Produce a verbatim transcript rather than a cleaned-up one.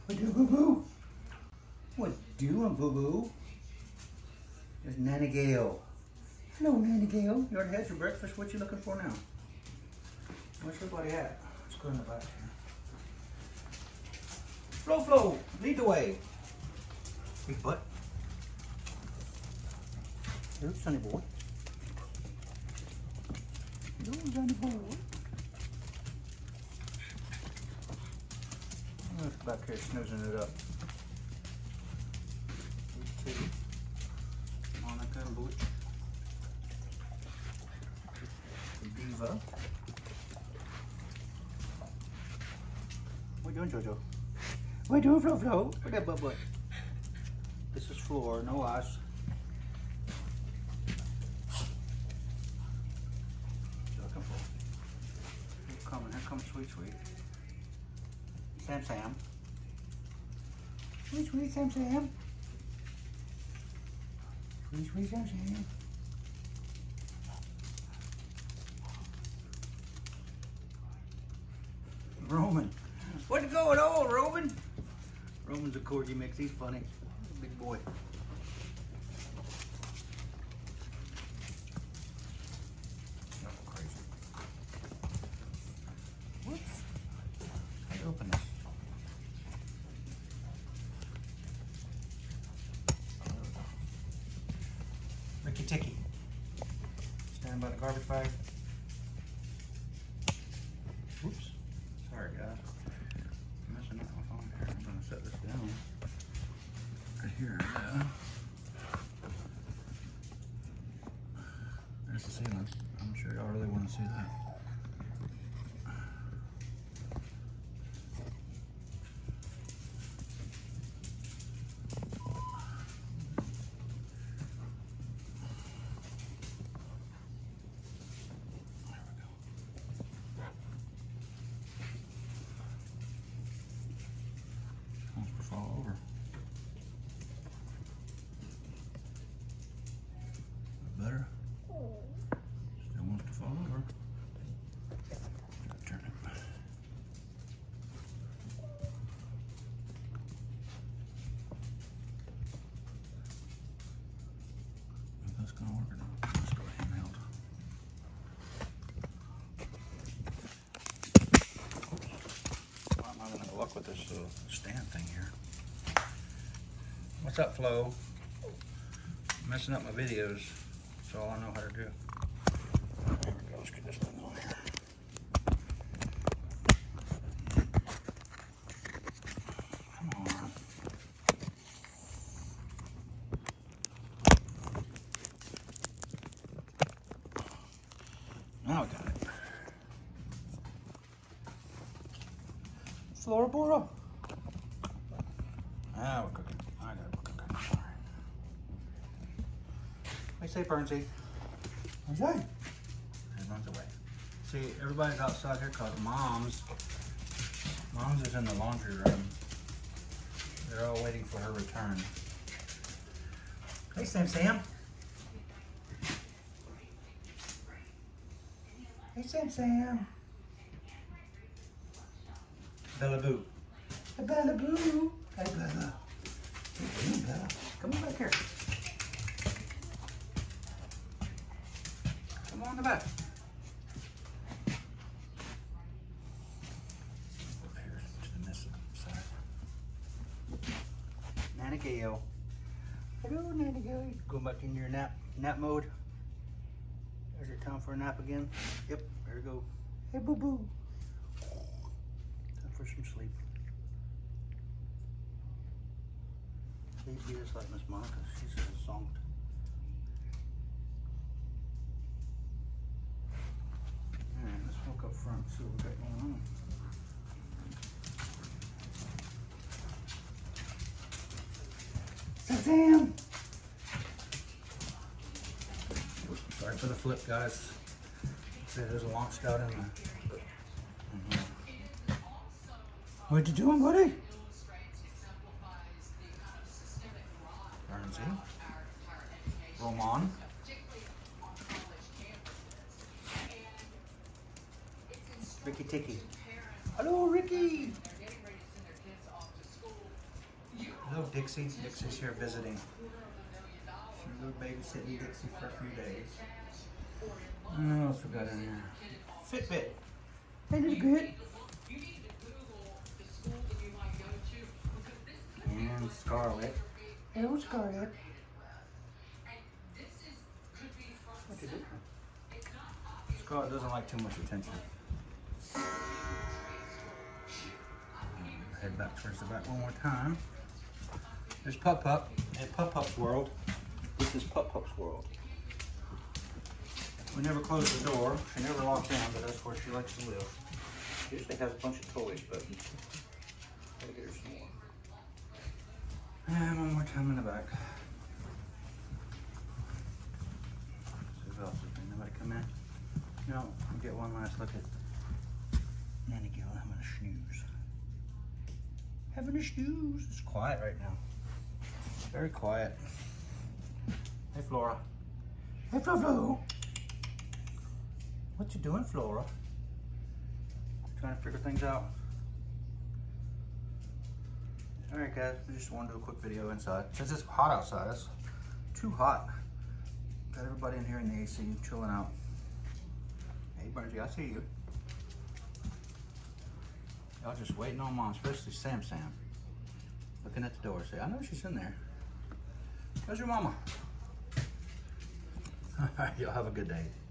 What do, boo boo? What doing, boo boo? There's Nanny Gail. Hello, Nanny Gail. You already had your breakfast. What you looking for now? Where's everybody at? Let's go in the back here. Flo, Flo, lead the way. Big butt. There's Sonny boy. There's Sonny boy. Look back here snoozing it up. These two. Monica and Butch. Diva. What you doing, Jojo? What you doing, Flo Flo? Look at that butt butt. This is floor, no ice. Looking for. Here coming, here comes Sweet Sweet. Sam Sam. Sweet Sweet Sam Sam. Sweet Sweet Sam Sam. Roman. What's going on, Roman? Roman's a corgi mix. He's funny. He's a big boy. Nothing crazy. Whoops. How do you open this? Ricky Ticky. Stand by the garbage bag. Oops. Sorry, guys. I'm messing up my phone here. I'm going to set this down. Right here. Yeah. There's the ceiling. I'm sure y'all really want to see that. Fall over. Better. Still wants to fall over. Turn it. If that's gonna work or not. Let's go handheld. Well, I'm not having any luck with this uh, stand thing here. What's up, Flo? Messing up my videos. That's all I know how to do. There we go. Let's get this thing on here. Come on. Now I got it. Floribora. Now we're cooking. I got it cooking. All right. What do you say, Bernsey? What's that? It runs away. See, everybody's outside here because Mom's, Mom's is in the laundry room. They're all waiting for her return. Hey, Sam Sam. Hey, Sam Sam. Bella Boo. Hey, Bella Boo. Hey, Bella. Hey, Bella. Come on back here. Come on in the back. Over here to this side. Nanny Gail. Hello, Nanny Gail. Going back in your nap nap mode. There's your time for a nap again. Yep, there we go. Hey, boo boo. Time for some sleep. Please be just like Miss Monica. She's a song. Alright, let's walk up front and see what we got going on. Sam! Sorry for the flip, guys. See, there's a launch scout in there. Mm-hmm. What you doing, buddy? Bernsey. Roman. Ricky Ticky. Hello, Ricky. Little Dixie. Dixie's here visiting. She's little babysitting Dixie for a few days. What else we got in here? Fitbit. Hey, little good. And Scarlett. Hello, Scarlett. What you doing? Scarlett doesn't like too much attention. Head back towards the back one more time. There's Pup Pup at Pup Pup's world. This is Pup Pup's world. We never close the door. She never locks down, but that's where she likes to live. She usually has a bunch of toys, but gotta get her some more. And one more time in the back. So who else is there? Nobody come in? No, we'll get one last look at Nanny Gill having a snooze. Having a snooze. It's quiet right now. Very quiet. Hey, Flora. Hey, Flo Flo. What you doing, Flora? Trying to figure things out. All right, guys. We just want to do a quick video inside. Since it's hot outside, it's too hot. Got everybody in here in the A C, chilling out. Hey, Bernsey, I see you. Y'all just waiting on Mom, especially Sam Sam. Looking at the door, say, I know she's in there. Where's your mama? All right, y'all have a good day.